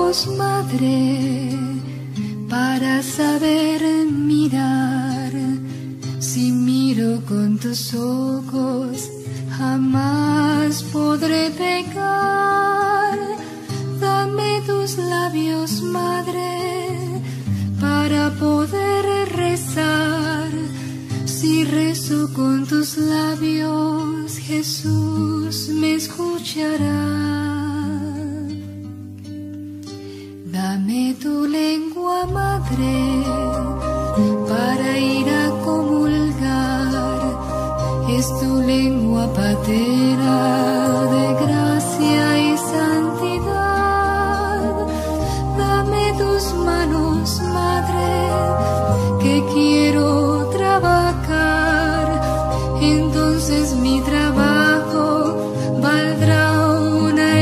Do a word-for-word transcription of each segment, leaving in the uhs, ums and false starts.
Dios Madre, para saber mirar. Si miro con tus ojos, jamás podré pecar. Dame tus labios, Madre, para poder rezar. Si rezo con tus labios, Jesús me escuchará. Dame tu lengua, Madre, para ir a comulgar. Es tu lengua patera de gracia y santidad. Dame tus manos, Madre, que quiero trabajar. Entonces mi trabajo valdrá una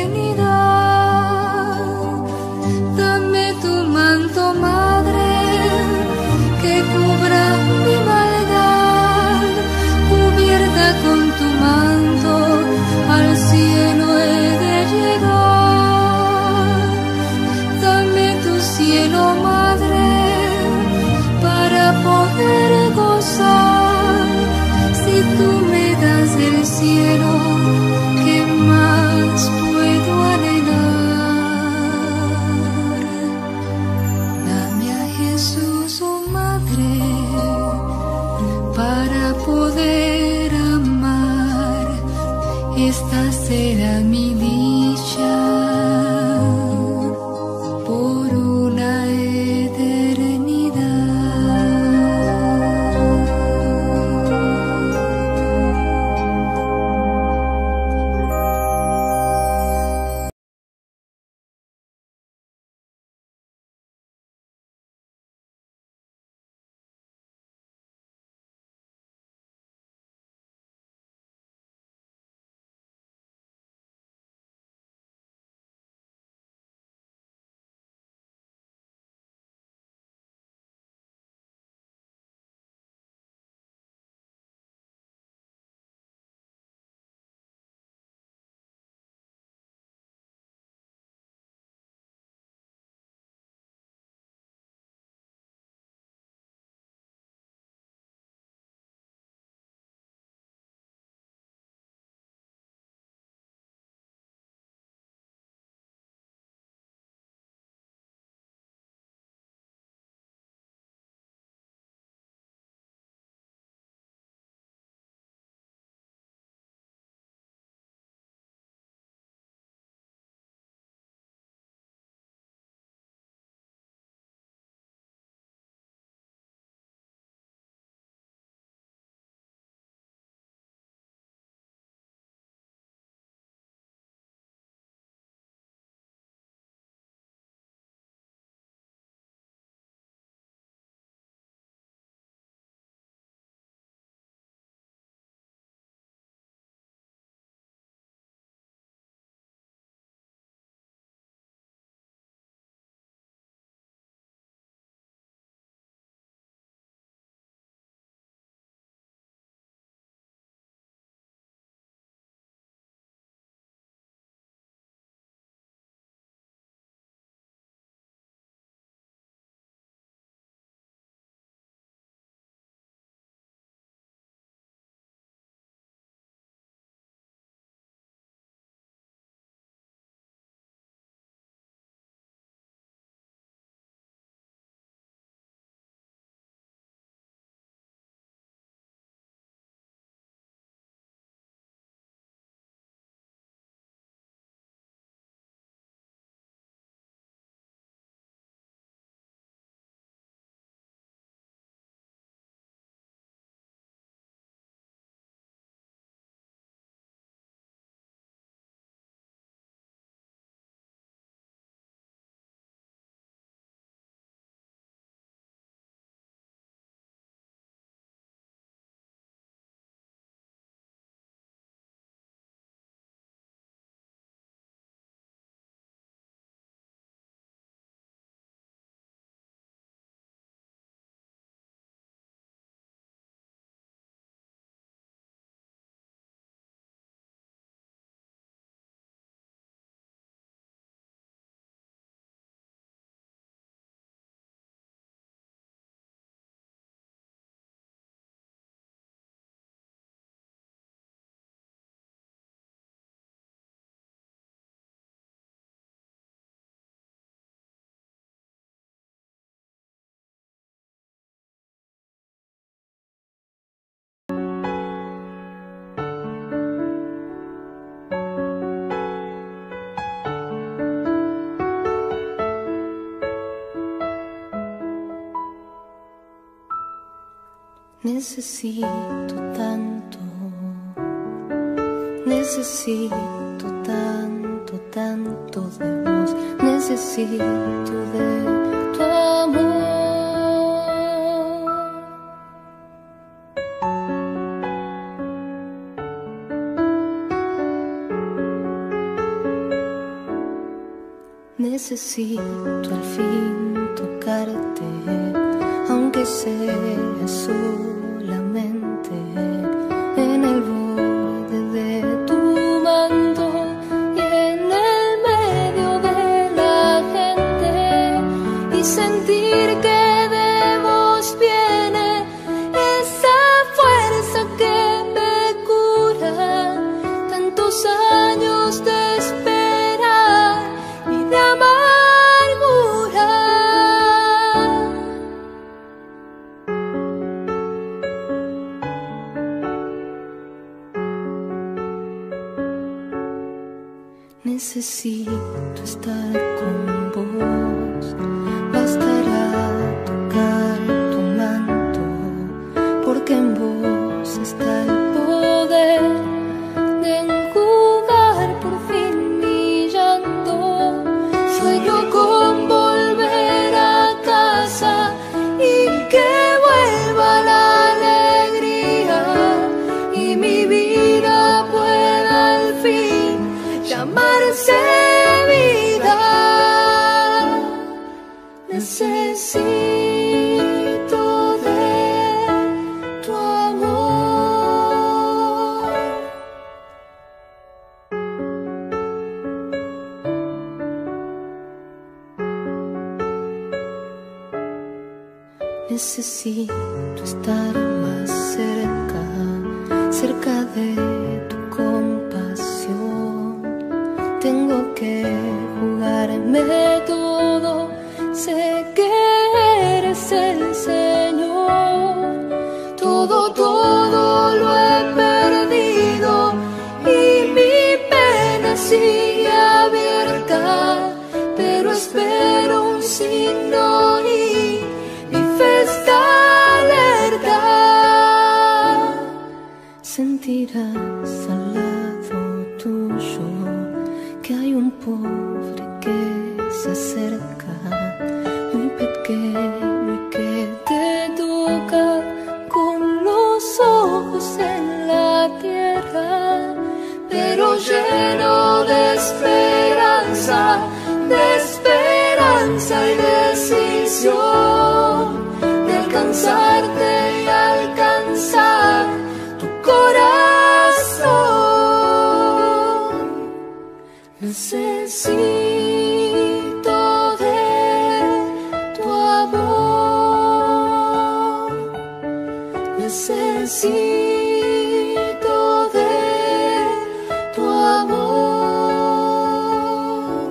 eternidad. Dame tu manto, Madre, que cubra mi maldad. Cubierta con tu manto, al cielo he de llegar. Dame tu cielo, Madre, para poder gozar. Si tú me das el cielo, ¿qué más puedo anhelar? Dame a Jesús, oh Madre, para poder amar. Esta será mi dicha por una eternidad. Necesito tanto, necesito tanto, tanto de vos, necesito de tu amor. Necesito al fin tocarte, aunque sea solamente en el borde de tu manto y en el medio de la gente, y sentir que de vos viene esa fuerza que me cura tantos años de esperar y de amargura. Necesito estar con vos, bastará tocar tu manto, porque en vos está el poder de enjugar por fin mi llanto. Sueño con volver a casa y que vuelva la alegría y mi vida pueda al fin llamarse vida. Necesito de tu amor. Necesito estar más cerca, cerca de tu compasión. Tengo que jugarme todo, sé que eres el Señor. Todo, todo lo he perdido y mi pena sigue abierta, pero espero un signo y mi fe está alerta. Sentirás al lado tuyo que hay un pobre que se acerca, muy pequeño y que te toca con los ojos en la tierra, pero lleno de esperanza, de esperanza y decisión, de alcanzarte y alcanzar tu corazón. Necesito de tu amor, necesito de tu amor.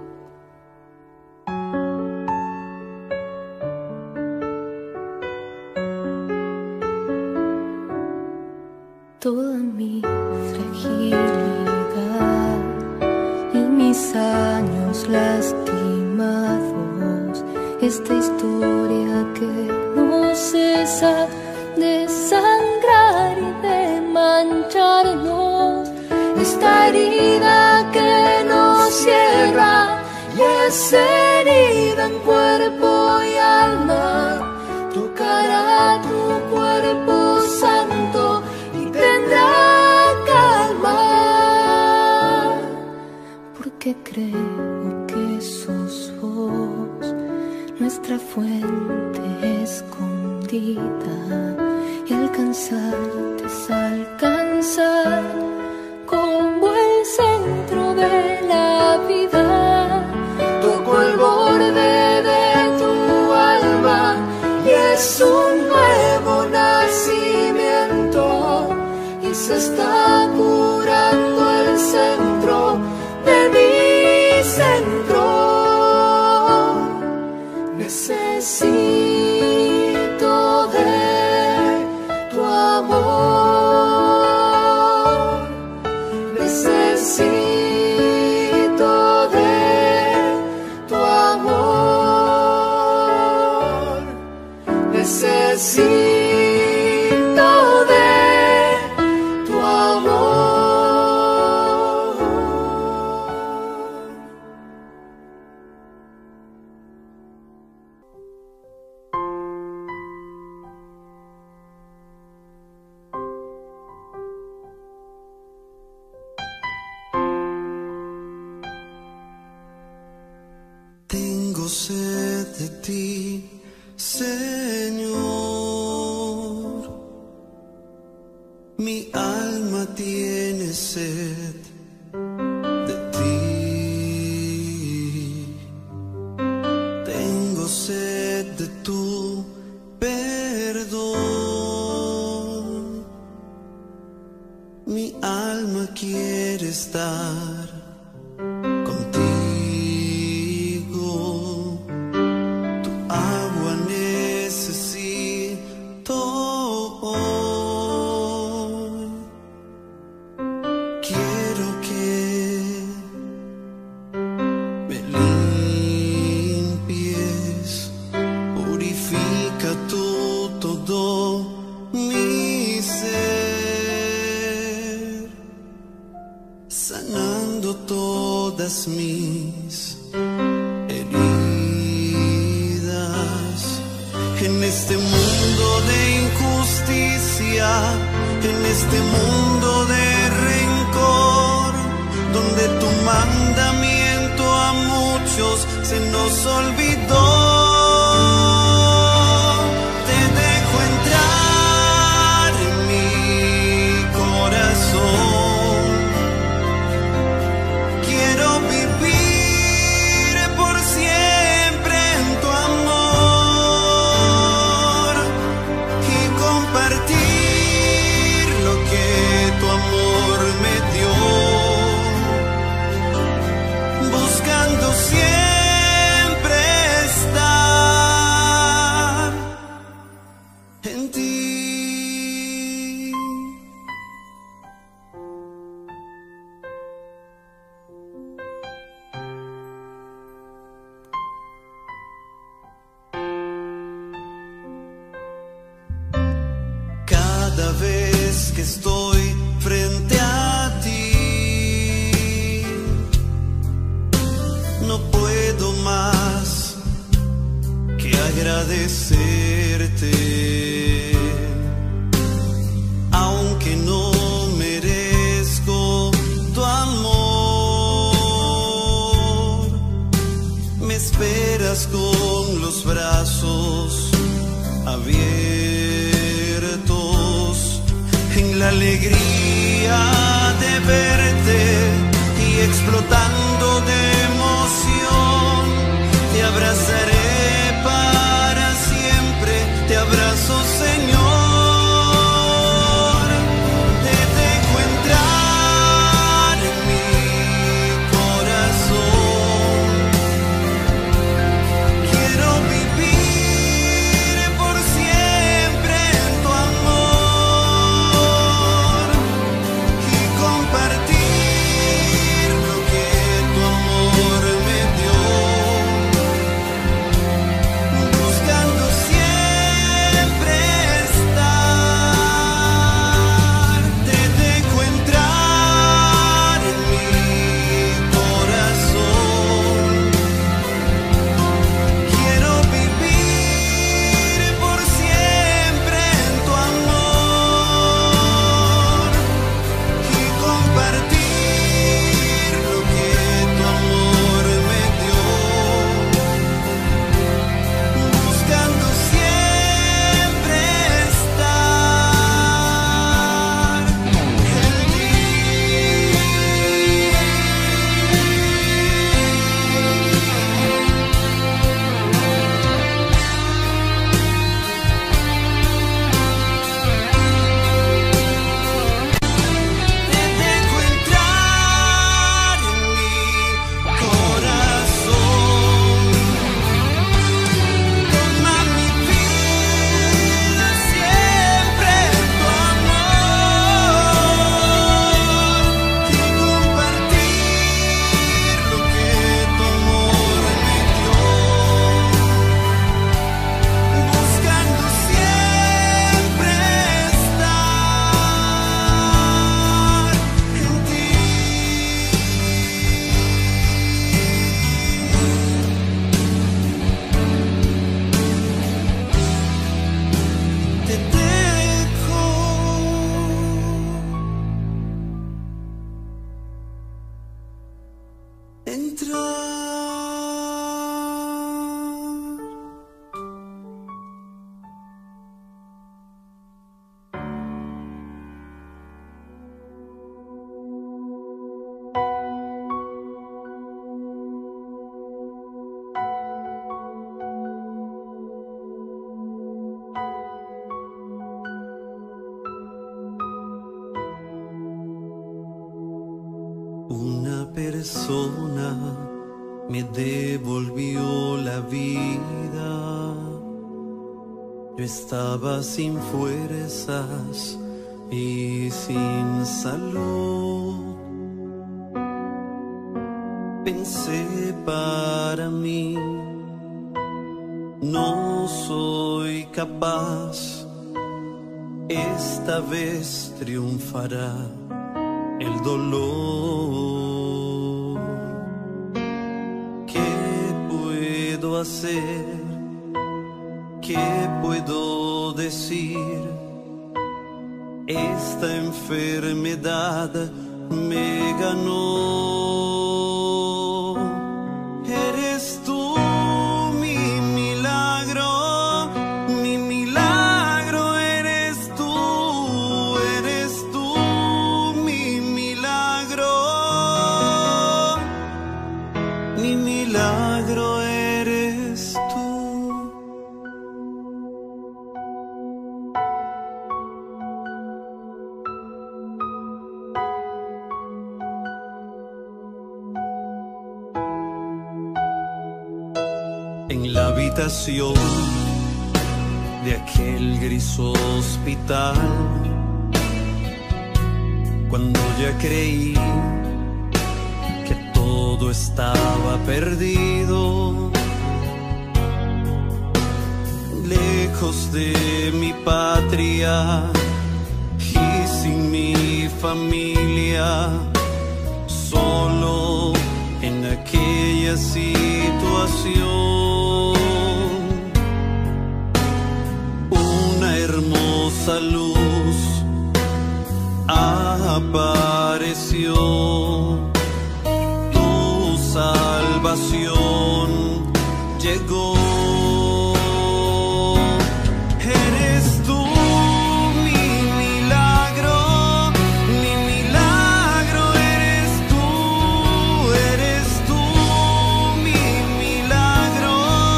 Toda mi fragilidad y mis años lastimados, esta historia que no cesa de sangrar y de mancharnos, esta herida que nos cierra y es herida en cuerpo y alma, tocará tu cuerpo santo y tendrá calma, porque creo que sos vos, nuestra fuente escondida, y alcanzarte es alcanzar como el centro de la vida. Toco el borde de tu alma y es un nuevo nacimiento, y se está curando el centro de mi centro. Necesito de tu amor, necesito de tu amor, necesito Tengo sed de ti, Señor. Mi alma tiene sed de ti. Tengo sed de tu perdón. Mi alma quiere estar contigo. Tu agua necesito hoy. Quiero que me limpies. Purifica tú todo mi ser, sanando todas mis heridas. En este mundo de injusticia, en este mundo de rencor, donde tu mandamiento a muchos se nos olvidó. Te dejo entrar en mi corazón. Quiero vivir por siempre en tu amor y compartir lo que tu amor me dio, buscando siempre estar en ti. Cada vez que estoy frente a ti, no puedo más que agradecerte. Aunque no merezco tu amor, me esperas con los brazos abiertos, en la alegría de verte y explotando de emoción. Te abrazaré para siempre, te abrazo, Señor. Te dejo entrar en mi corazón. Quiero vivir por siempre en tu amor y compartir lo que tu amor me dio, persona me devolvió la vida. Yo estaba sin fuerzas y sin salud. Pensé para mí, no soy capaz, esta vez triunfará el dolor. ¿Qué puedo hacer? ¿Qué puedo decir? Esta enfermedad me ganó. Eres tú mi milagro, mi milagro eres tú, eres tú mi milagro, mi milagro eres tú. En la habitación de aquel gris hospital, cuando ya creí que todo estaba perdido, lejos de mi patria y sin mi familia, solo en aquella situación. Una hermosa luz apareció, tu salvación llegó. Eres tú mi milagro, mi milagro eres tú, eres tú mi milagro.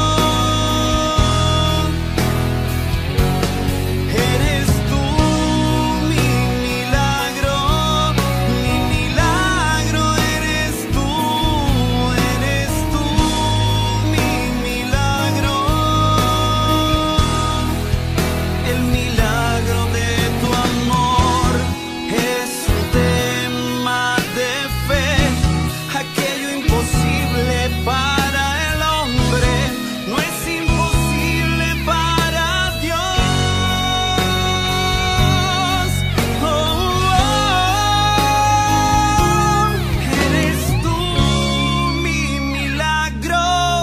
Eres tú mi milagro, mi milagro eres tú, eres tú mi milagro. El milagro de tu amor es un tema de fe, aquello imposible para el hombre no es imposible para Dios. Oh, oh, eres tú mi milagro.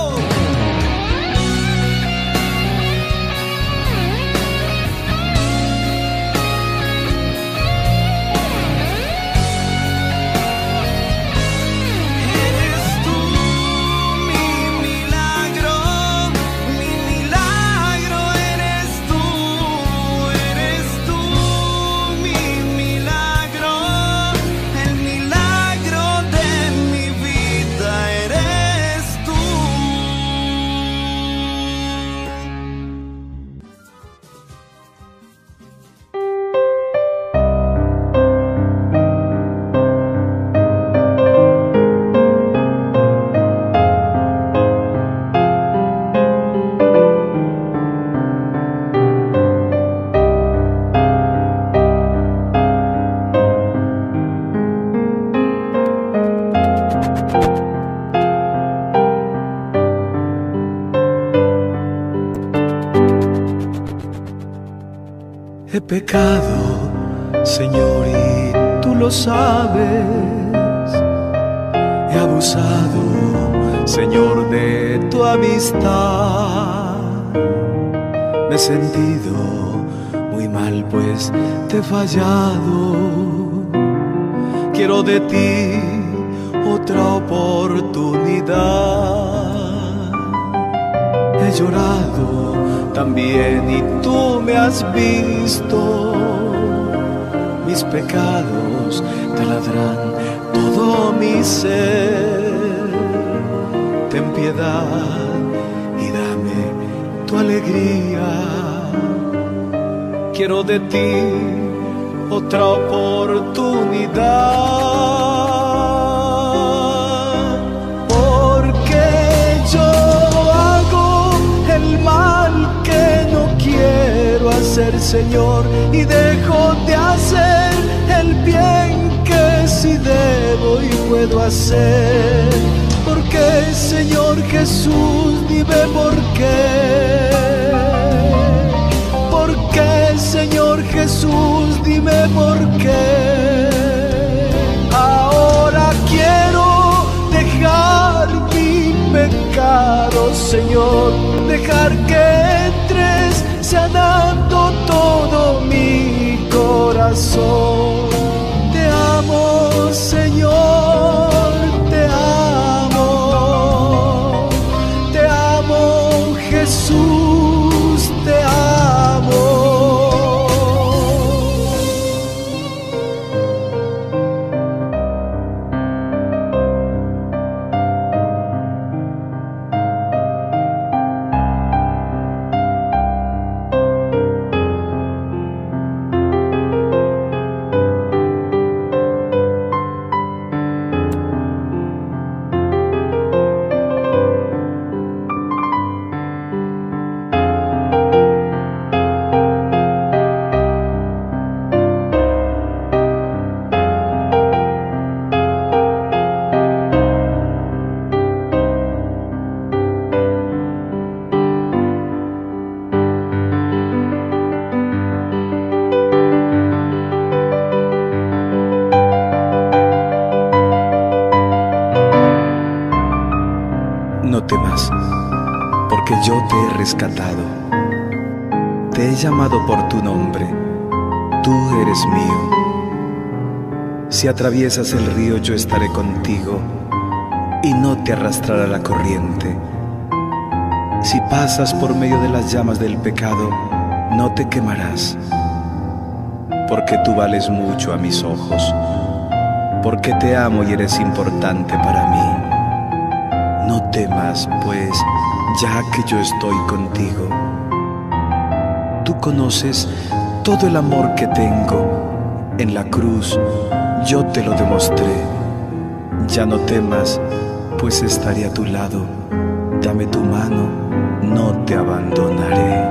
Eres tú mi milagro, mi milagro eres tú, eres tú mi milagro, el milagro de mi vida eres tú. He pecado, Señor, y tú lo sabes. He abusado, Señor, de tu amistad. Me he sentido muy mal, pues te he fallado. Quiero de ti otra oportunidad. He llorado también y tú me has visto. Mis pecados taladran todo mi ser. Ten piedad y dame tu alegría. Quiero de ti otra oportunidad. Señor y dejo de hacer el bien que sí debo y puedo hacer. ¿Por qué, Señor Jesús? Dime por qué. ¿Por qué, Señor Jesús? Dime por qué. Ahora quiero dejar mi pecado, Señor, dejar que entres sanando todo mi corazón. Te amo, Señor, te amo, te amo, Jesús, te amo. No temas, porque yo te he rescatado. Te he llamado por tu nombre, tú eres mío. Si atraviesas el río, yo estaré contigo y no te arrastrará la corriente. Si pasas por medio de las llamas del pecado, no te quemarás, porque tú vales mucho a mis ojos, porque te amo y eres importante para mí. No temas, pues, ya que yo estoy contigo. Tú conoces todo el amor que tengo. En la cruz yo te lo demostré. Ya no temas, pues estaré a tu lado. Dame tu mano, no te abandonaré.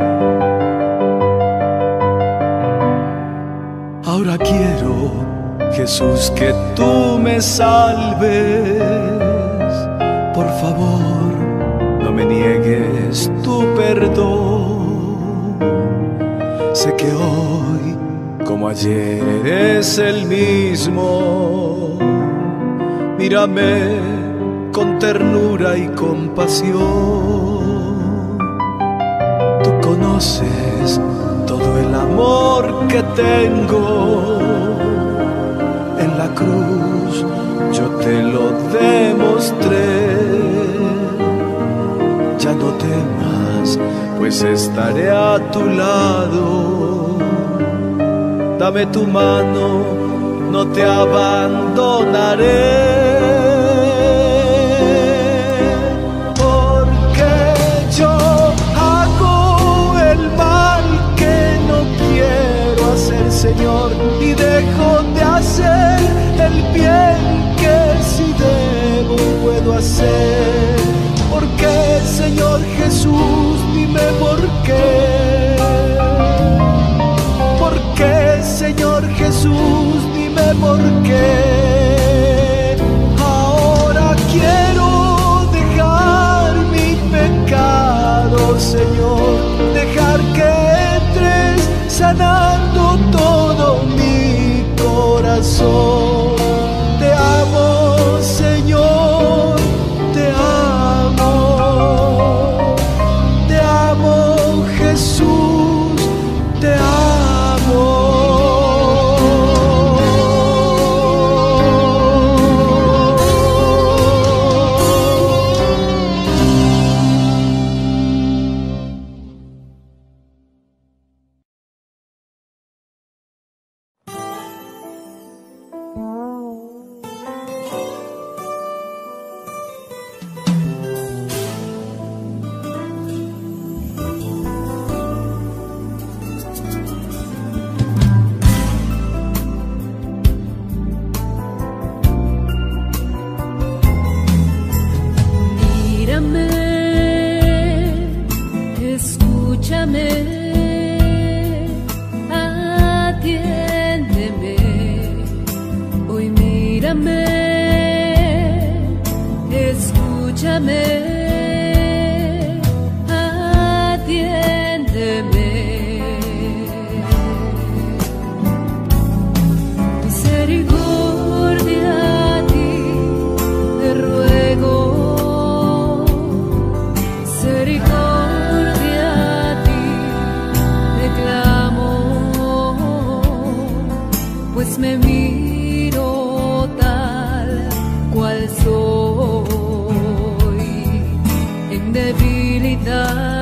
Ahora quiero, Jesús, que tú me salves. Por favor, no me niegues tu perdón. Sé que hoy, como ayer, eres el mismo. Mírame con ternura y compasión. Tú conoces todo el amor que tengo. En la cruz yo te lo demostré. Ya no temas, pues estaré a tu lado. Dame tu mano, no te abandonaré. Porque yo hago el mal que no quiero hacer, Señor, y dejo de hacer el bien que sí debo y puedo hacer. ¿Por qué, Señor Jesús? Dime por qué. ¿Por qué, Señor Jesús? Dime por qué. Ahora quiero dejar mi pecado, Señor, dejar que entres sanando todo mi corazón. Te amo, Señor, te amo, te amo, Jesús, te amo. misericordia a ti reclamo, pues me miro tal cual soy, en debilidad.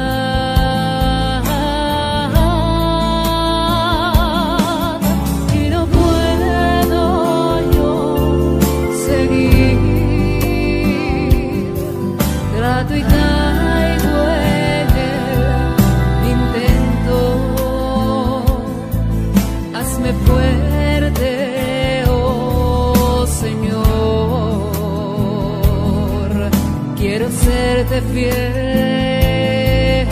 Y caigo en el intento, hazme fuerte, oh Señor, quiero serte fiel.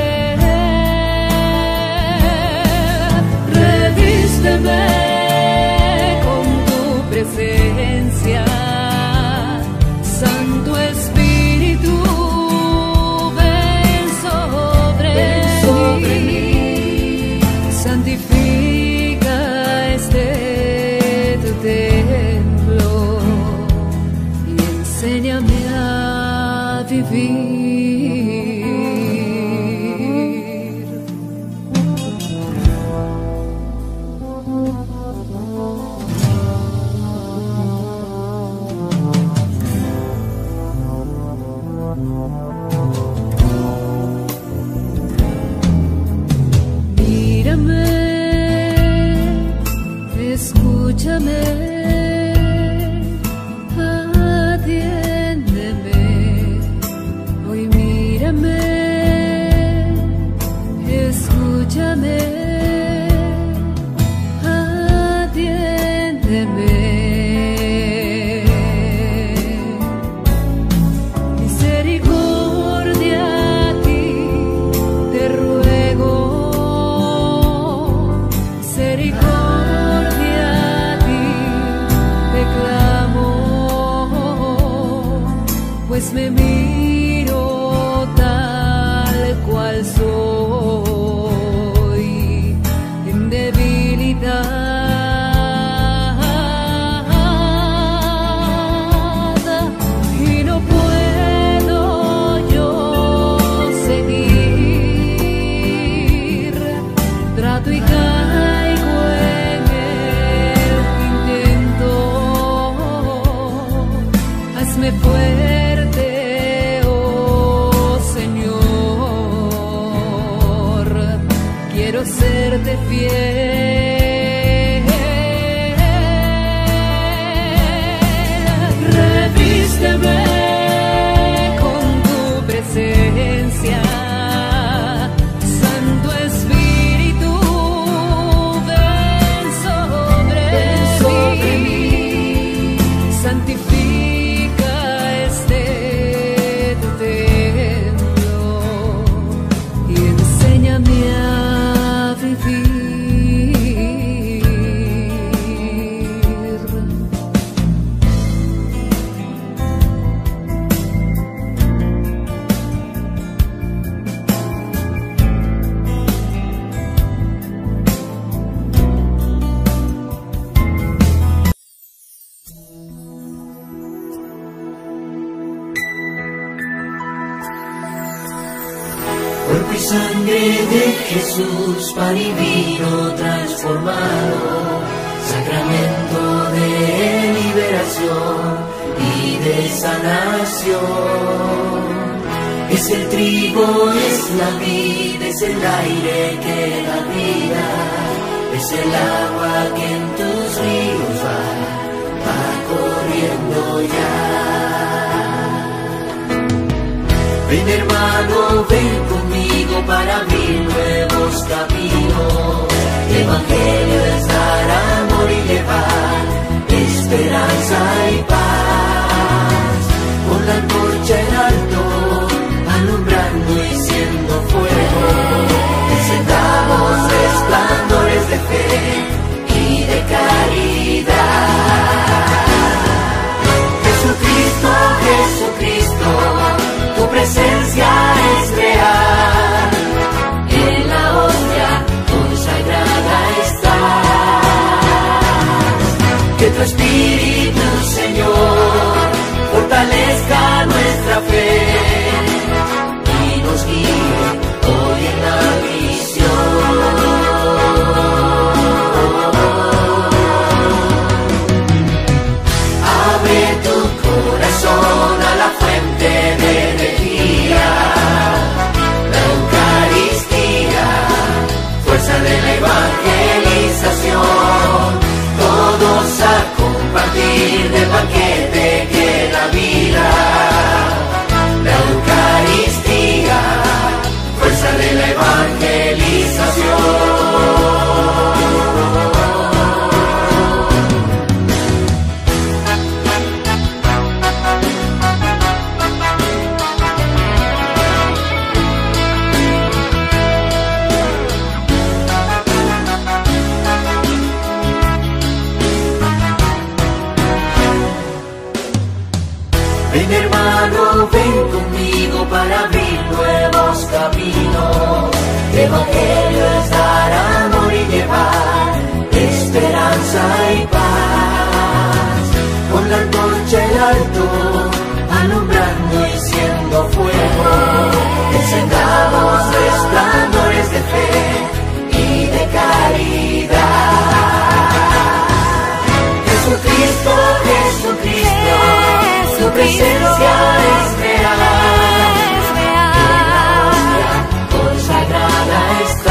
Revísteme con tu presencia, Santo Espíritu. Santifica este tu templo y enséñame a vivir. Mírame, escúchame, atiéndeme. Hoy mírame, escúchame, atiéndeme. Misericordia a ti te ruego, misericordia a ti te clamo, pues me miro tal cual soy, en debilidad. Y no puedo yo seguir, trato y caigo en el intento, hazme fuerte, oh Señor, quiero serte fiel. Revísteme con tu presencia, Santo Espíritu, ven sobre, ven sobre mí. Santifica este tu templo y enséñame a vivir. Cuerpo y sangre de Jesús, pan y vino transformado, sacramento de liberación y de sanación. Es el trigo, es la vid, es el aire que da vida, es el agua que en tus ríos va, va corriendo ya. Ven hermano, ven conmigo para abrir nuevos caminos. El Evangelio es dar amor y llevar esperanza y paz. Con la antorcha en alto, alumbrando y siendo fuego, encendamos resplandores de fe y de caridad. Jesucristo, Jesucristo, tu presencia es real, en la hostia consagrada estás. Que tu Espíritu, Señor, Evangelio es dar amor y llevar esperanza y paz. Con la antorcha en alto, alumbrando y siendo fuego, encendamos resplandores de fe y de caridad. Jesucristo, Jesucristo, tu presencia es real. En la gloria consagrada está.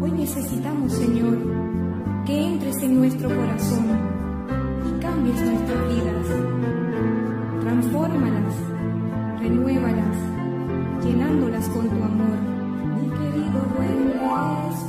Hoy necesitamos, Señor, que entres en nuestro corazón y cambies nuestras vidas. Transfórmalas, renuévalas, llenándolas con tu amor. Mi querido buen Jesús.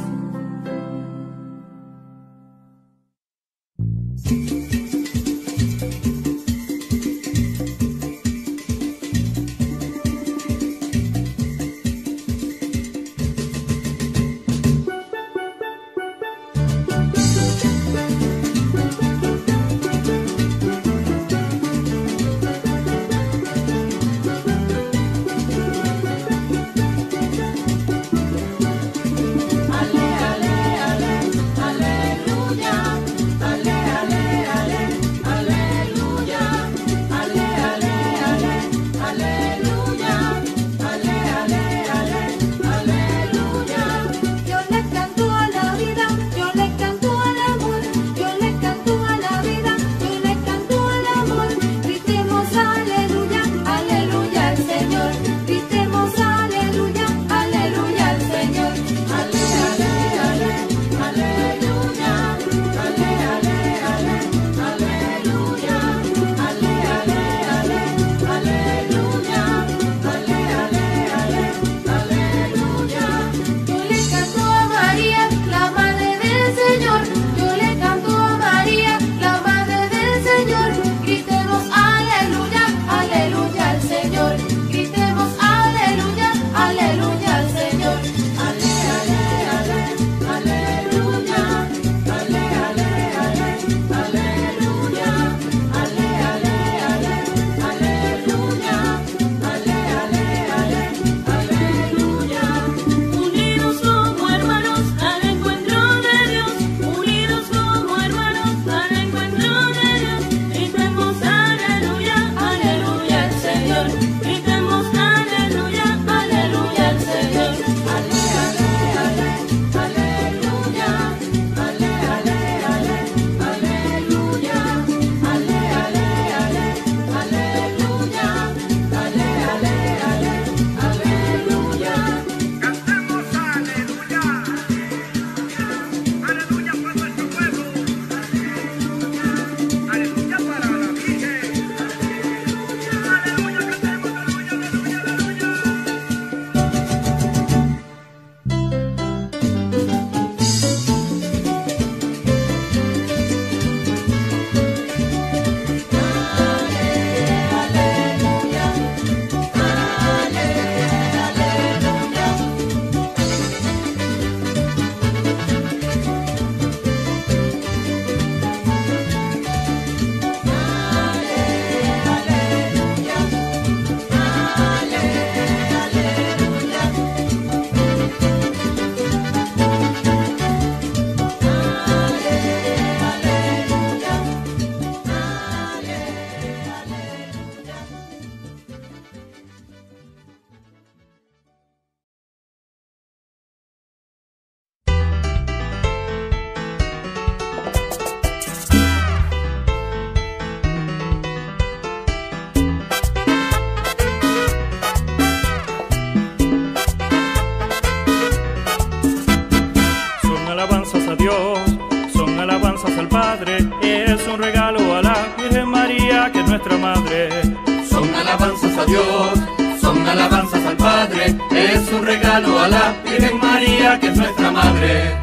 nuestra madre. Son alabanzas a Dios, son alabanzas al Padre, es un regalo a la Virgen María que es nuestra madre.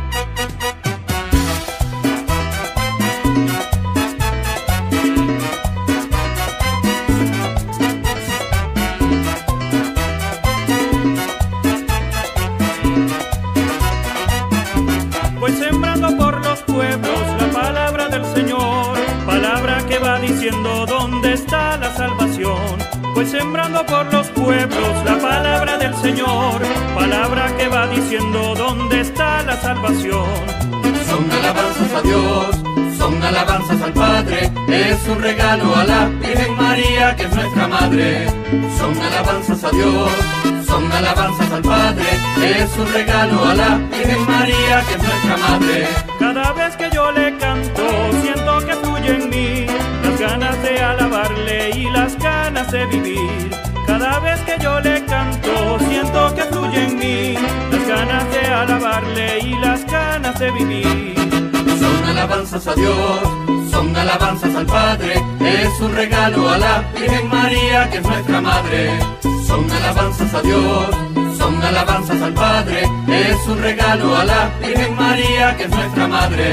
Voy sembrando por los pueblos la palabra del Señor, palabra que va diciendo dónde está la salvación. Voy sembrando por los pueblos la palabra del Señor, palabra que va diciendo dónde está la salvación. Son alabanzas a Dios, son alabanzas al Padre, es un regalo a la Virgen María que es nuestra madre. Son alabanzas a Dios, son alabanzas al Padre, es un regalo a la Virgen María que es nuestra madre. Cada vez que yo le canto, siento que fluye en mí las ganas de alabarle y las ganas de vivir. Cada vez que yo le canto, siento que fluye en mí las ganas de alabarle y las ganas de vivir. Son alabanzas a Dios, son alabanzas al Padre, es un regalo a la Virgen María que es nuestra Madre. Son alabanzas a Dios, son alabanzas al Padre, es un regalo a la Virgen María que es nuestra Madre.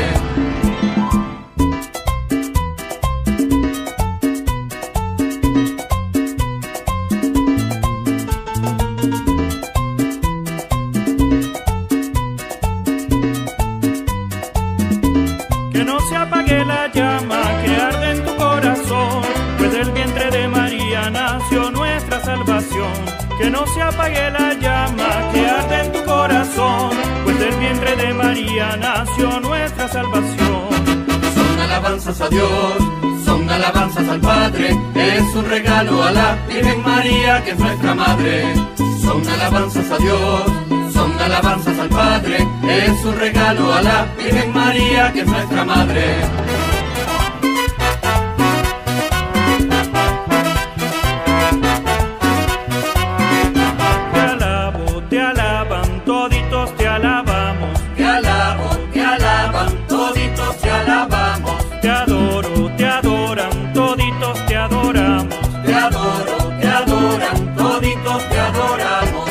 Que no se apague la llama que arde en tu corazón, pues del vientre de María nació nuestra salvación. Que no se apague la llama que arde en tu corazón, pues del vientre de María nació nuestra salvación. Son alabanzas a Dios, son alabanzas al Padre, es un regalo a la Virgen María que es nuestra Madre. Son alabanzas a Dios, son alabanzas al Padre, es un regalo a la Virgen María que es nuestra Madre. Te alabo, te alaban, toditos te alabamos. Te alabo, te alaban, toditos te alabamos. Te adoro, te adoran, toditos te adoramos. Te adoro, te adoran, toditos te adoramos.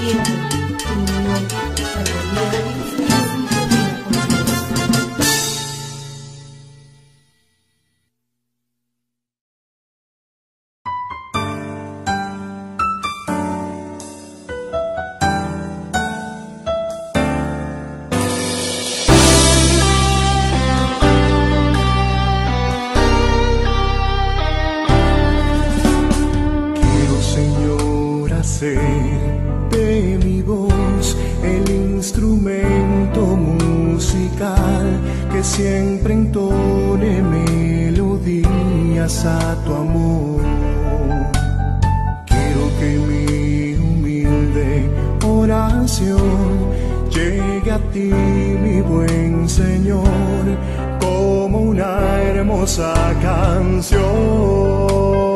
siempre en unión hasta la vida y con Dios. De mi voz el instrumento musical que siempre entone melodías a tu amor. Quiero que mi humilde oración llegue a ti, mi buen Señor, como una hermosa canción.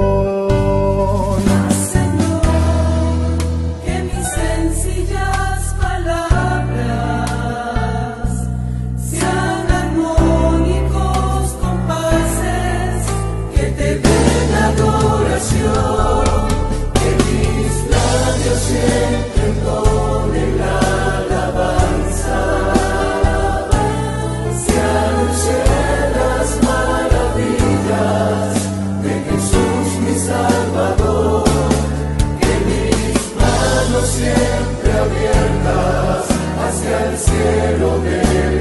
Que mis labios siempre entonen la alabanza, se anuncien las maravillas de Jesús mi Salvador. Que mis manos siempre abiertas hacia el cielo del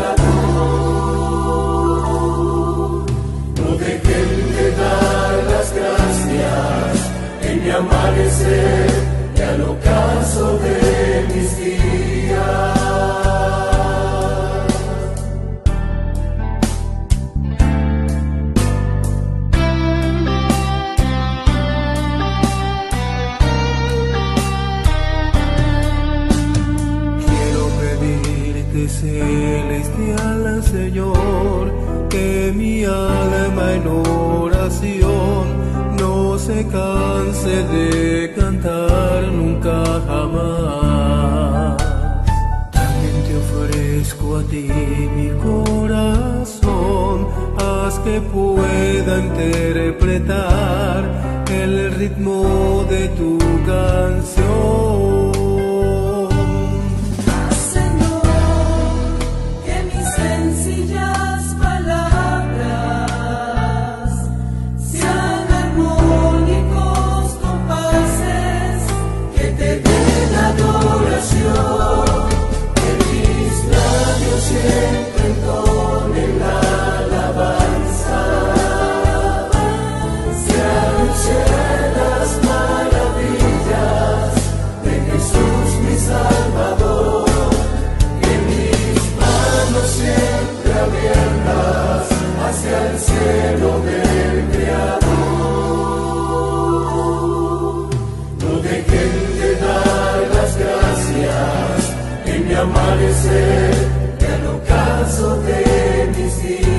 Creador, no dejen de dar las gracias en mi amanecer y al ocaso de mis días. Quiero pedirte, celestial Señor, que mi alma en oración no se canse de cantar nunca jamás. También te ofrezco a ti mi corazón, haz que pueda interpretar el ritmo de tu canción. Que mis labios siempre entonen la alabanza, se anuncien las maravillas de Jesús mi Salvador. Que mis manos siempre abiertas hacia el cielo del Creador, no dejen de dar las gracias en mi amanecer y al ocaso de mis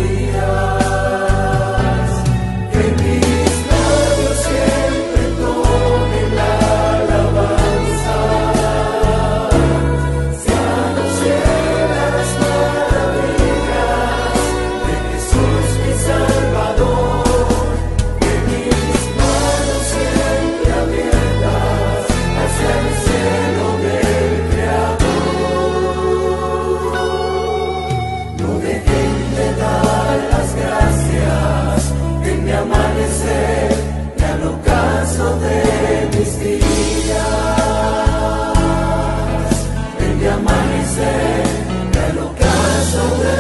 días. Que mis labios siempre entonen la alabanza, se anuncien las maravillas de Jesús mi Salvador. Que mis manos siempre abiertas hacia el cielo del Creador, no dejen de dar las gracias en mi amanecer y al ocaso de mis días. En mi amanecer y al ocaso de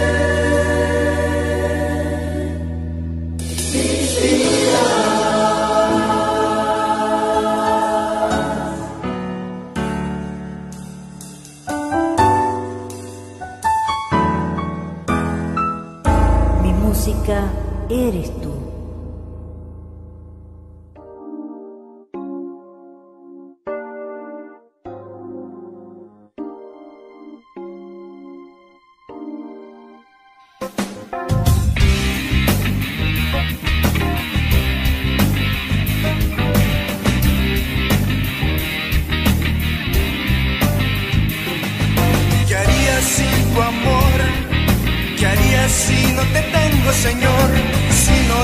mis días. Mi música eres tú. ¿Qué harías sin tu amor? ¿Qué harías si no te tengo, Señor? Si no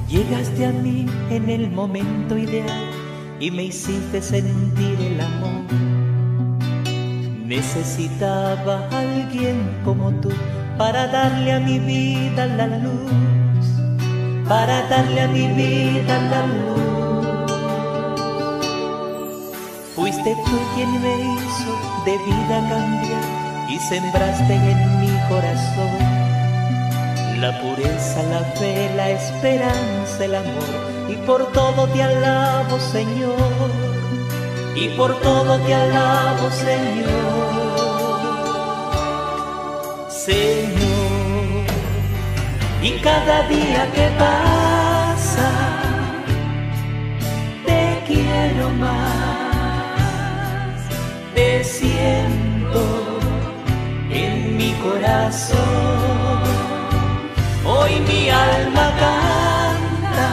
Llegaste a mí en el momento ideal y me hiciste sentir el amor. Necesitaba a alguien como tú para darle a mi vida la luz, para darle a mi vida la luz. Fuiste tú quien me hizo de vida cambiar y sembraste en mi corazón la pureza, la fe, la esperanza, el amor. Y por todo te alabo, Señor, y por todo te alabo, Señor. Señor, y cada día que pasa te quiero más, te siento en mi corazón. Hoy mi alma canta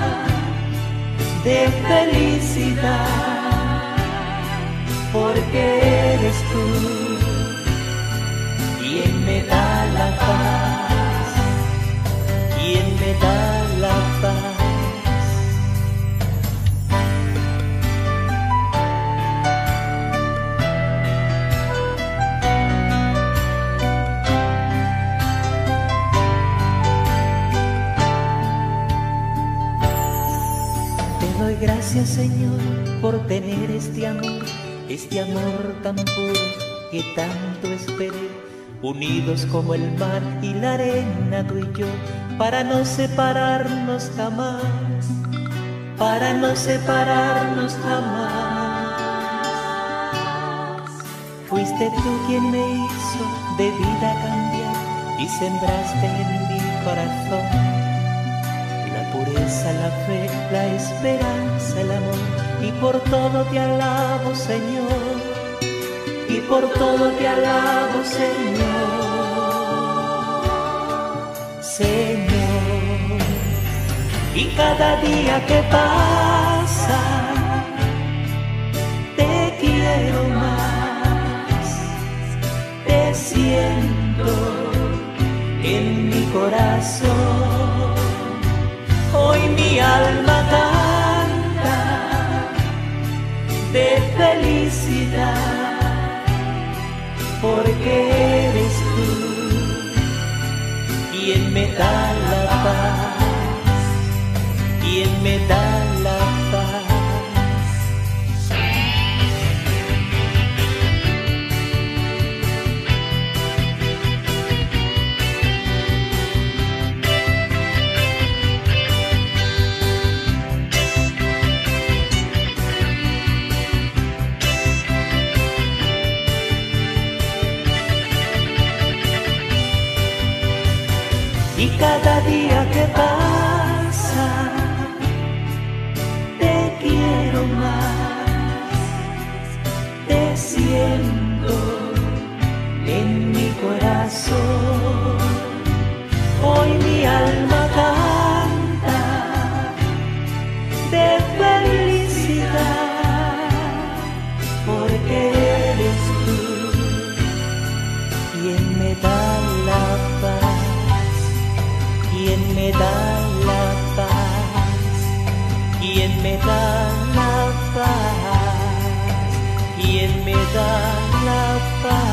de felicidad, porque eres tú quien me da la paz, quien me da la paz. Gracias, Señor, por tener este amor, este amor tan puro que tanto esperé, unidos como el mar y la arena, tú y yo, para no separarnos jamás, para no separarnos jamás. Fuiste tú quien me hizo de vida cambiar y sembraste en mi corazón la pureza, la fe, la esperanza, el amor. Y por todo te alabo, Señor, y por todo te alabo, Señor. Señor, y cada día que pasa te quiero más, te siento en mi corazón. Hoy mi alma canta de felicidad, porque eres tú quien me da la paz, quien me da la paz. Y cada día que pasa te quiero más, te siento en mi corazón. Hoy mi alma canta de felicidad, porque eres tú quien me da la paz, quien me da la paz, quien me da la paz, quien me da la paz.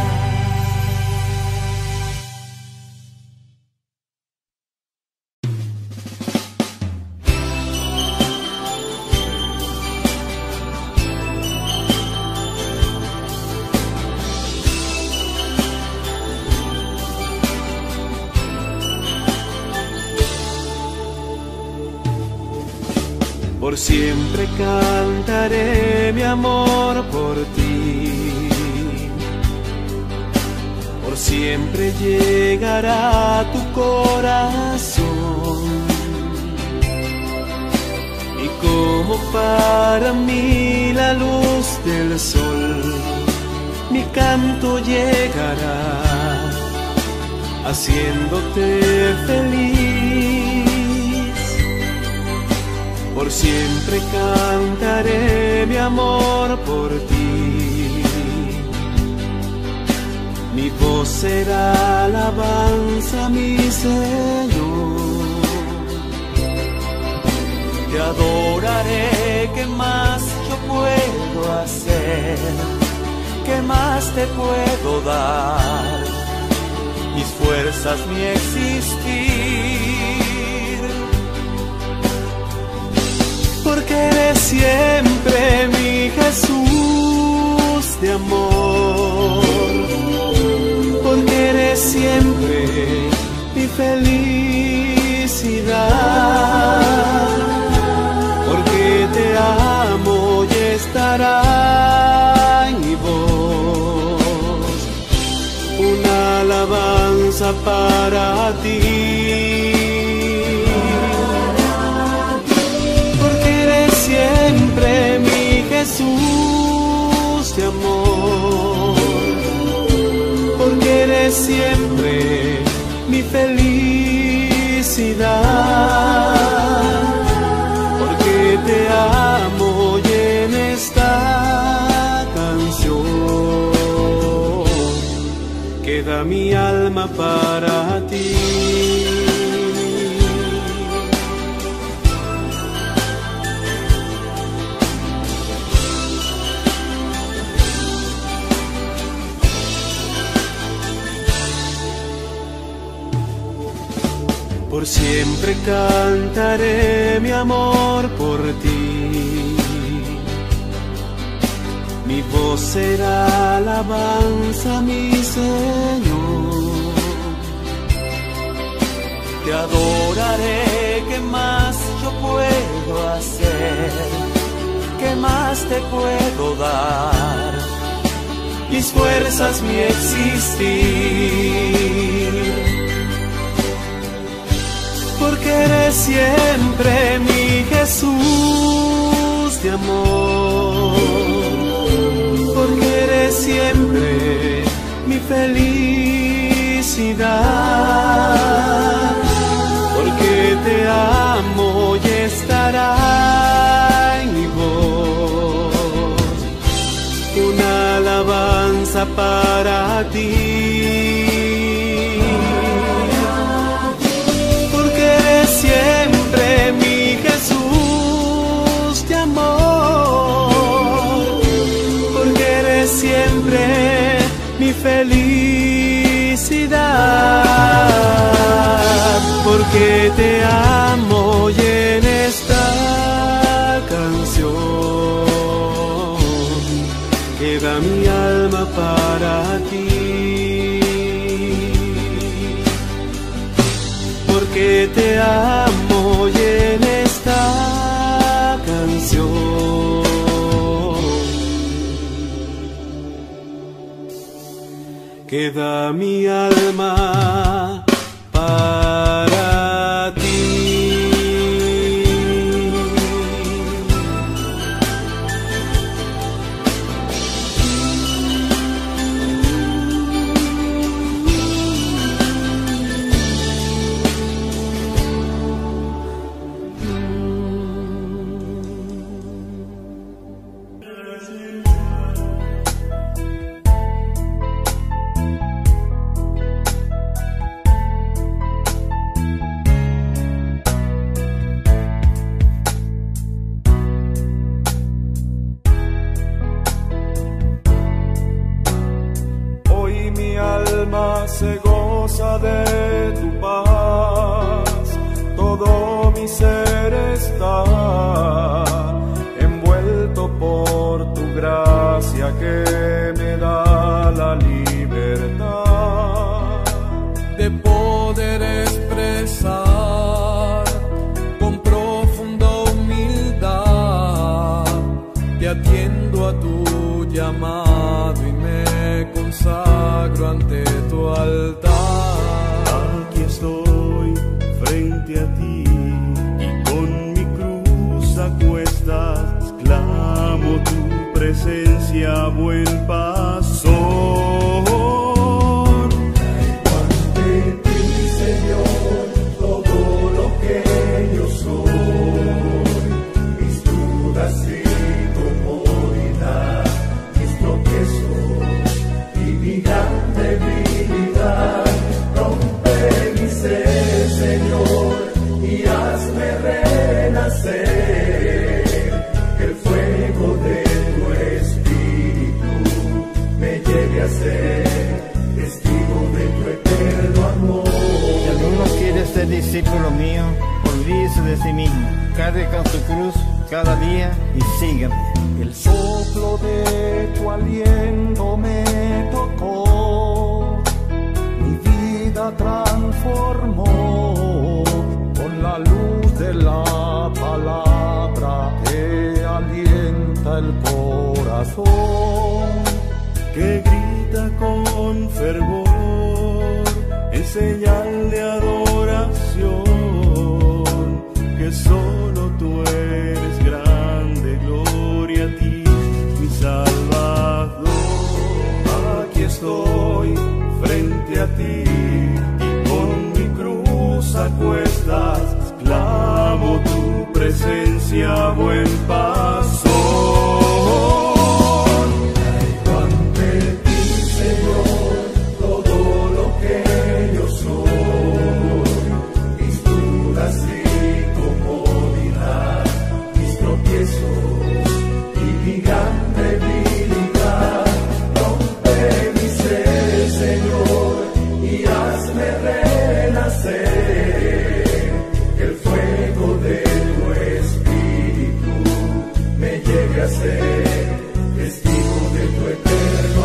Por siempre cantaré mi amor por ti, por siempre llegará a tu corazón. Y como para mí la luz del sol, mi canto llegará, haciéndote feliz. Por siempre cantaré mi amor por ti, mi voz será alabanza, mi Señor. adoraré, ¿qué más yo puedo hacer? ¿Qué más te puedo dar? Mis fuerzas, mi existir. Porque eres siempre mi Jesús de amor. Porque eres siempre mi felicidad. Porque te amo y estará en mi voz una alabanza para ti. Porque eres siempre mi Jesús de amor. Porque eres siempre mi felicidad, porque te amo y en esta canción queda mi alma para ti. Por siempre cantaré mi amor por ti. Mi voz será alabanza, mi Señor. Te adoraré, ¿qué más yo puedo hacer? ¿Qué más te puedo dar? Mis fuerzas, mi existir. Porque eres siempre mi Jesús de amor. Porque eres siempre mi felicidad. Porque te amo y estará en mi voz una alabanza para ti. Siempre mi Jesús de amor, porque eres siempre mi felicidad, porque te amo y en esta canción queda mi alma para ti. Porque te amo y en esta canción queda mi alma para ti. Se goza de tu paz, todo mi ser está envuelto por tu gracia que me da la libertad de poder expresar con profunda humildad. Te atiendo a tu llamado y me consagro ante tu altar. Aquí estoy frente a ti y con mi cruz a cuestas clamo tu presencia, buen pastor. Traigo ante ti, Señor, todo lo que yo soy, mis dudas y comodidad, mis tropiezos y mi gran debilidad. Rompe mi ser, Señor, y hazme renacer. ser discípulo mío, olvídese de sí mismo, cargue con su cruz cada día y sígame. El soplo de tu aliento me tocó, mi vida transformó, con la luz de la palabra que alienta el corazón, que grita con fervor en señal de adoración, que solo tú eres grande, gloria a ti, mi Salvador. Aquí estoy frente a ti y con mi cruz a cuestas clamo tu presencia, buen pastor. Testigo de tu eterno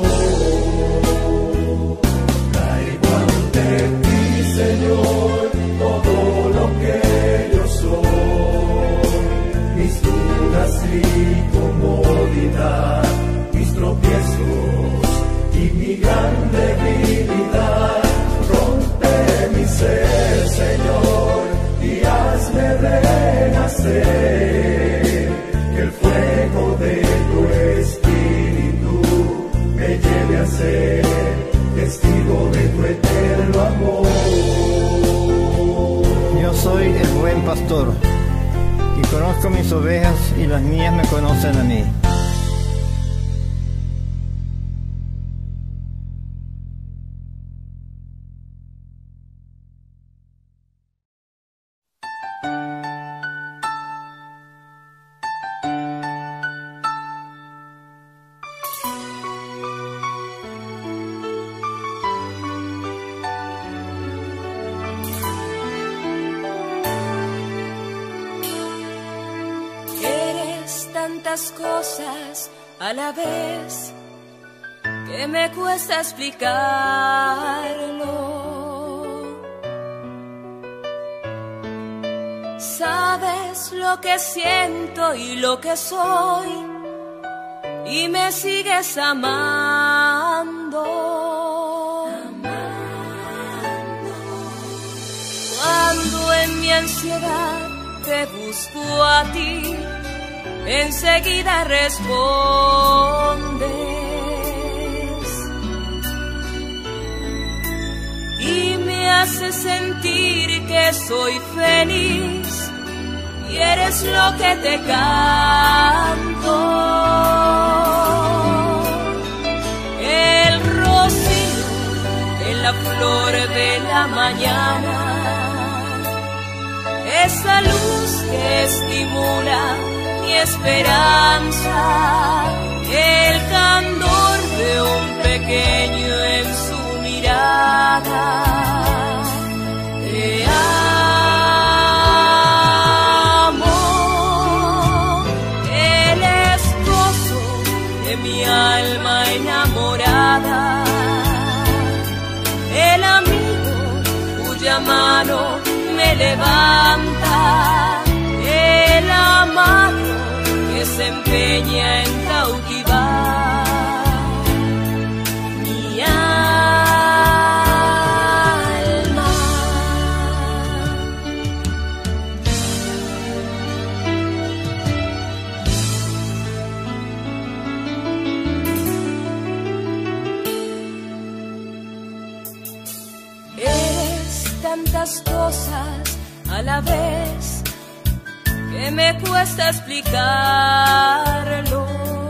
amor, traigo ante ti, Señor, todo lo que yo soy, mis dudas y comodidad, mis tropiezos y mi gran debilidad. Rompe mi ser, Señor, y hazme renacer, que el fuego de tu espíritu me lleve a ser testigo de tu eterno amor. Yo soy el buen pastor y conozco mis ovejas y las mías me conocen a mí. Cosas a la vez que me cuesta explicarlo. Sabes lo que siento y lo que soy y me sigues amando. Amando. Cuando en mi ansiedad te busco a ti, enseguida respondes y me haces sentir que soy feliz y eres lo que te canto. El rocío en la flor de la mañana, esa luz que estimula mi esperanza, el candor de un pequeño en su mirada. Te amo, el esposo de mi alma enamorada, el amigo cuya mano me levanta, el amado se empeña en cautivar mi alma. Eres tantas cosas a la vez que me cuesta explicarlo.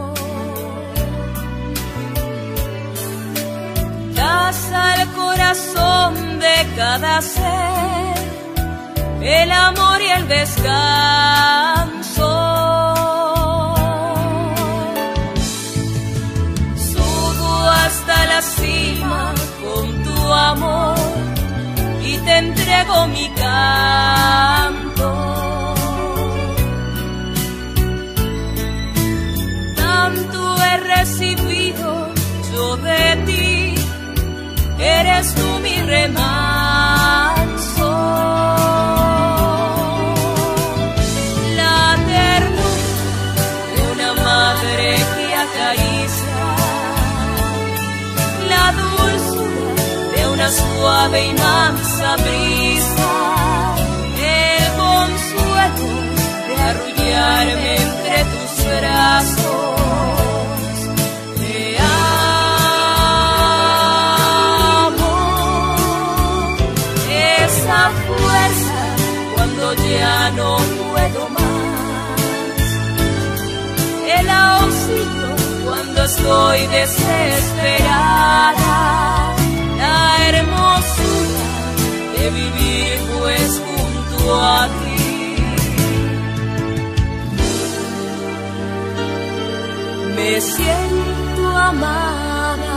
Das al corazón de cada ser el amor y el descanso. Subo hasta la cima con tu amor y te entrego mi canto. Tanto he recibido yo de ti, eres tú mi remanso. La ternura de una madre que acaricia, la dulzura de una suave y mansa brisa, el consuelo de arrullarme entre tus brazos. Te amo, esa fuerza cuando ya no puedo más, el auxilio cuando estoy desesperada, la hermosura de vivir pues junto a ti. Me siento amada.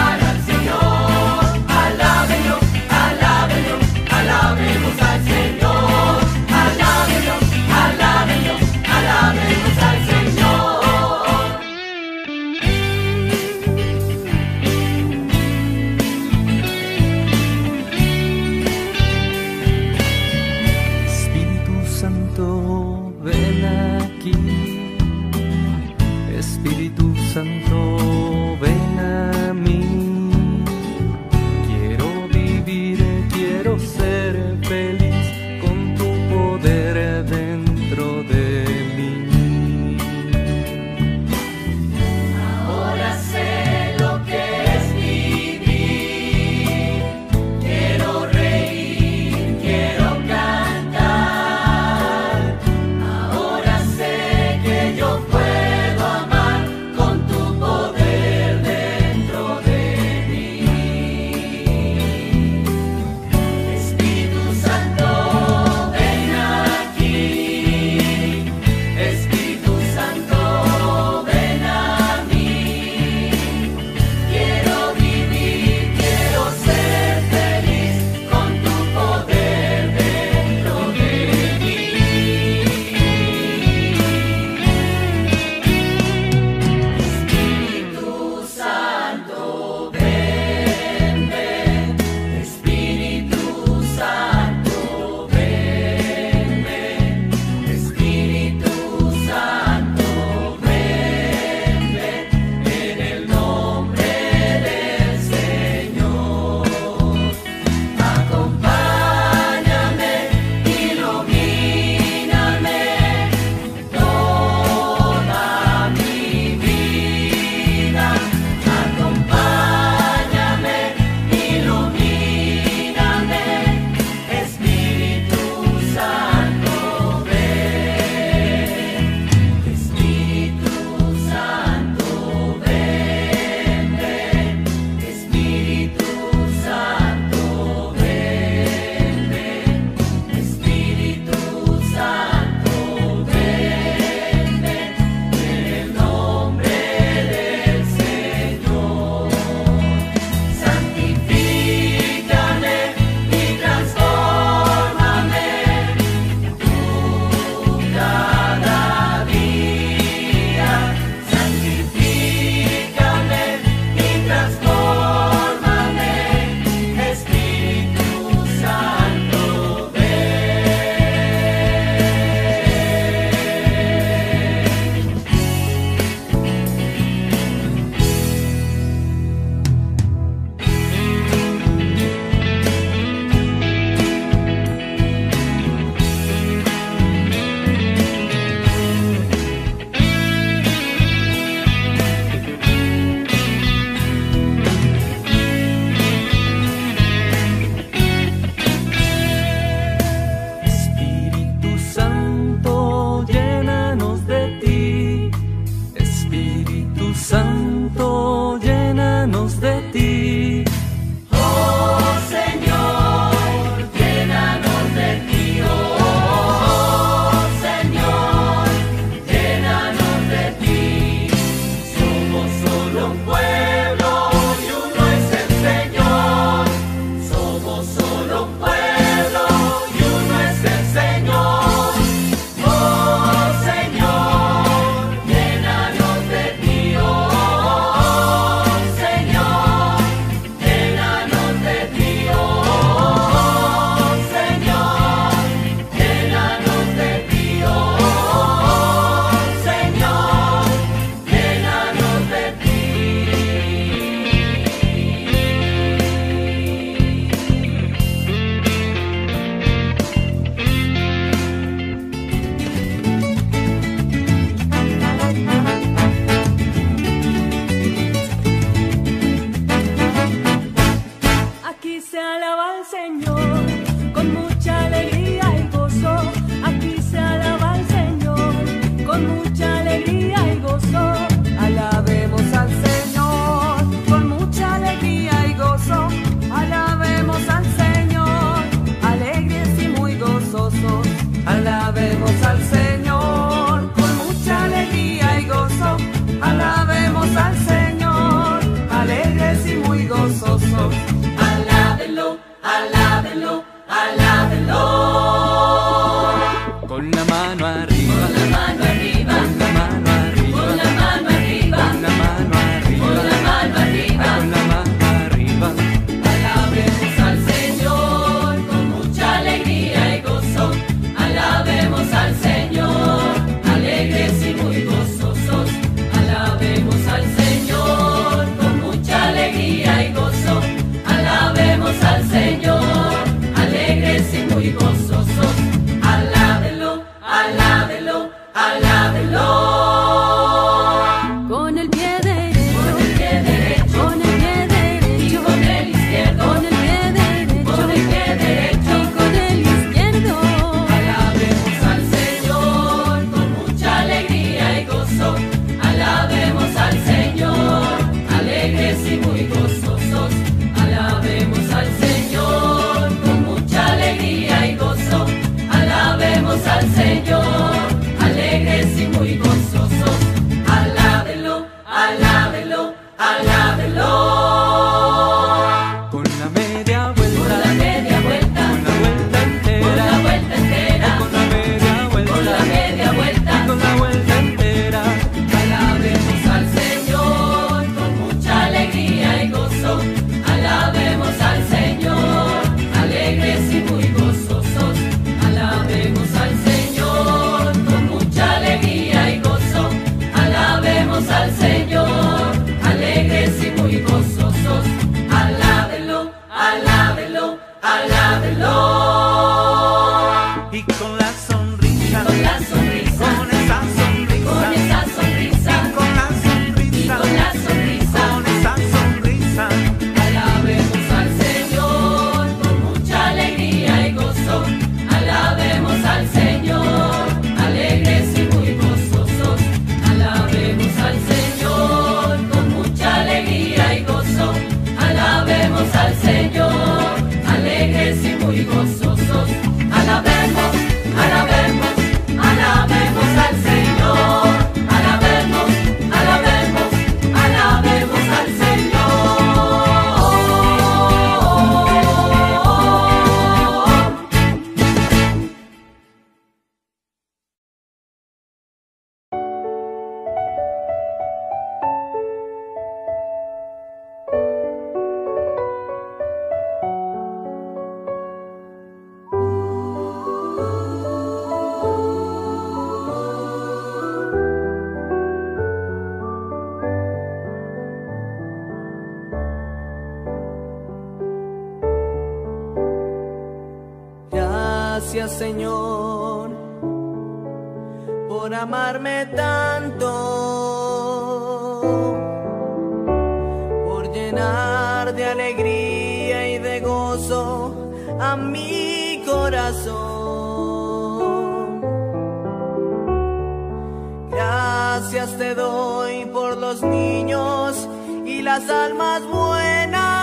Alabemos al Señor. muy gozosos. Alábenlo, alábenlo, alábenlo. Y con la sonrisa, con la sonrisa, con esa sonrisa, con esa sonrisa, y con la sonrisa, con la sonrisa, con esa sonrisa. Alabemos al Señor con mucha alegría y gozo. Alabemos al Señor, alegres y muy gozosos. Alabemos al Señor con mucha alegría y gozo. Alabemos al Señor, alegres y muy gozosos. Alabemos, alabemos, alabemos al Señor. Alabemos, alabemos, alabemos al Gracias, Señor, por amarme tanto, por llenar de alegría y de gozo a mi corazón. Gracias te doy por los niños y las almas buenas.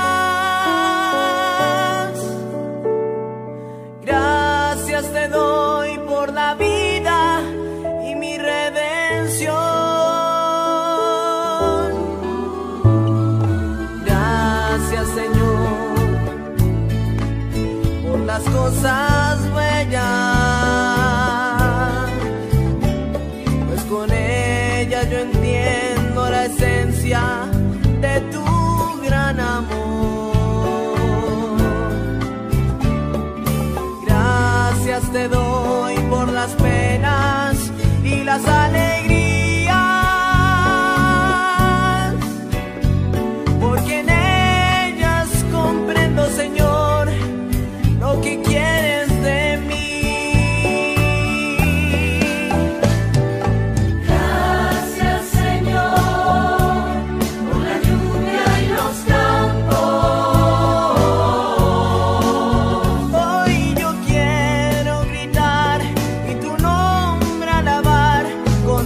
Gracias te doy por la vida y mi redención. Gracias, Señor, por las cosas bellas, pues con ellas yo entiendo la esencia de tu gran amor. Gracias te doy por las penas y las alegrías, porque en ellas comprendo, Señor, lo que quieres de mí. Gracias, Señor, por la lluvia y los campos. Hoy yo quiero gritar y tu nombre alabar con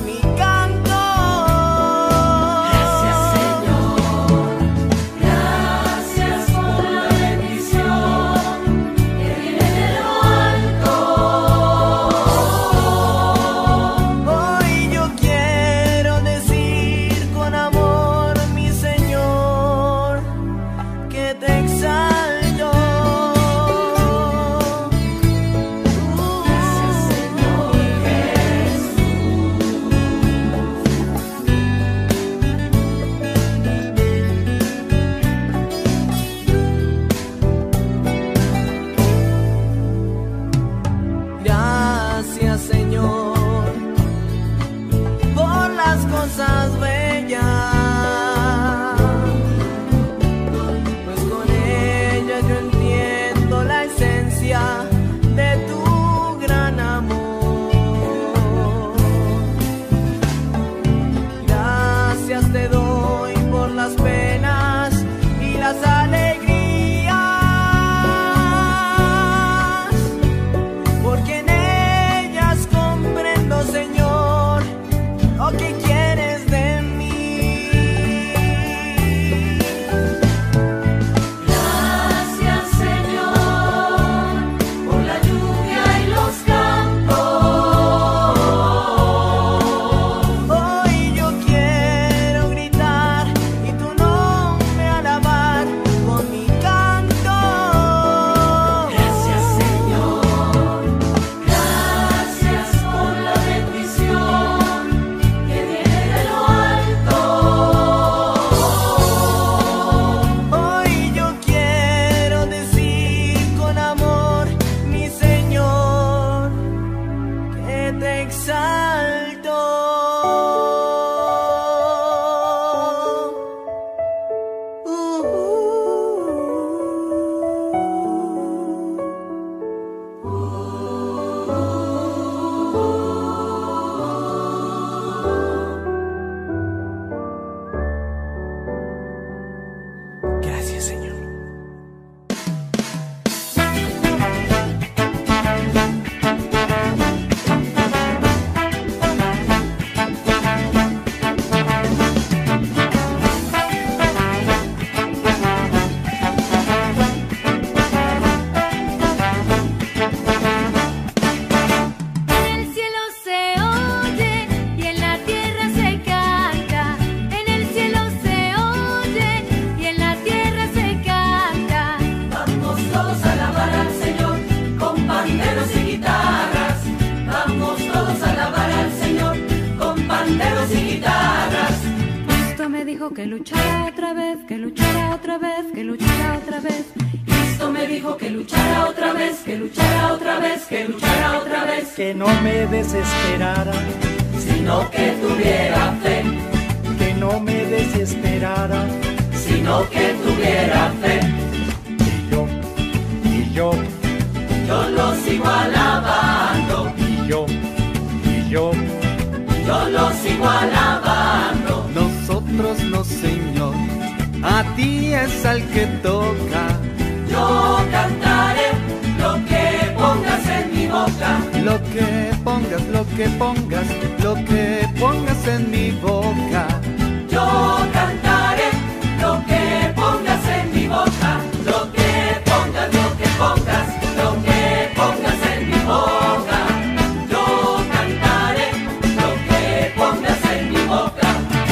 que luchara otra vez, que luchara otra vez, que luchara otra vez. Cristo me dijo que luchara otra vez, que luchara otra vez, que luchara otra vez. Que no me desesperara, sino que tuviera fe. Que no me desesperara, sino que tuviera fe. Y yo, y yo, yo lo sigo alabando. Y yo, y yo, yo lo sigo alabando. Nosotros no, Señor, a ti es al que toca. Yo cantaré lo que pongas en mi boca. Lo que pongas, lo que pongas, lo que pongas en mi boca. Yo cantaré lo que pongas en mi boca. Lo que pongas, lo que pongas, lo que pongas en mi boca. Yo cantaré lo que pongas en mi boca.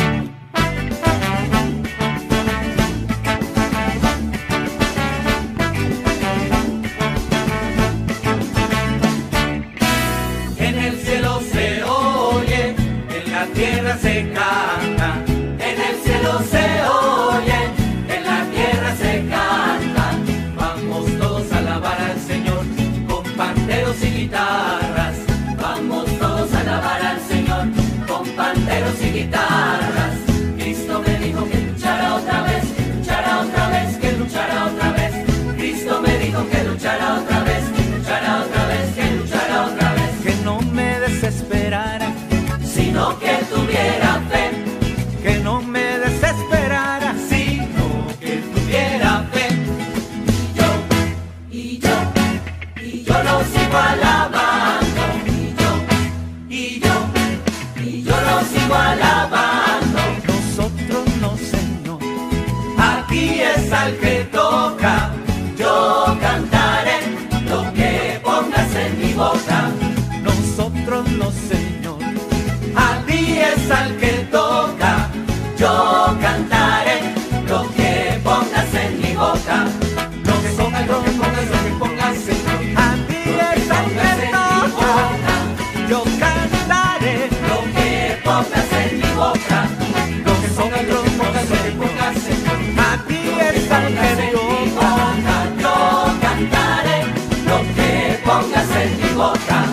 En el cielo se oye, en la tierra se canta. En el cielo se oye, en la tierra se canta. Vamos todos a alabar al Señor con panderos y guitarras. Vamos todos a alabar al Señor con panderos y guitarras. Cristo me dijo que luchara otra vez, que luchara otra vez, que luchara otra vez. Cristo me dijo que luchara otra vez, que luchara otra vez, que luchara otra vez. Que no me desesperara, sino que tuviera fe. Que no me desesperara, sino que tuviera fe. Y yo, y yo, y yo lo sigo alabando. Y yo, y yo, y yo lo sigo alabando. Nosotros no, Señor, a ti es al que toca. Yo cantaré lo que pongas en mi boca. Nosotros no, Señor, a ti es al que toca. Yo cantaré lo que pongas en mi boca. Lo que pongas, lo que pongas, lo que pongas, Señor. A ti es al que toca. Yo cantaré lo que pongas en mi boca. Lo que pongas, lo que pongas, lo que pongas, Señor. A ti es al que toca. Yo cantaré lo que pongas en mi boca.